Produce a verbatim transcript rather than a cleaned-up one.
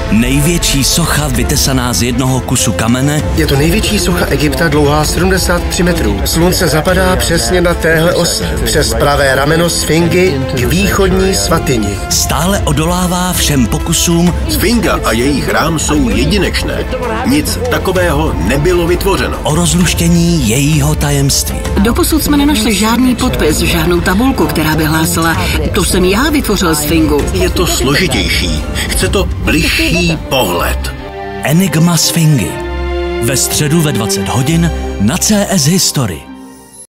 Největší socha vytesaná z jednoho kusu kamene. Je to největší socha Egypta, dlouhá sedmdesát tři metrů. Slunce zapadá přesně na téhle ose, přes pravé rameno Sfingy k východní svatyni. Stále odolává všem pokusům. Sfinga a její chrám jsou jedinečné. Nic takového nebylo vytvořeno. O rozluštění jejího tajemství. Doposud jsme nenašli žádný podpis, žádnou tabulku, která by hlásila, to jsem já vytvořil Sfingu. Je to složitější. Chce to bližší pohled. Enigma Sfingy. Ve středu ve dvacet hodin na C S History.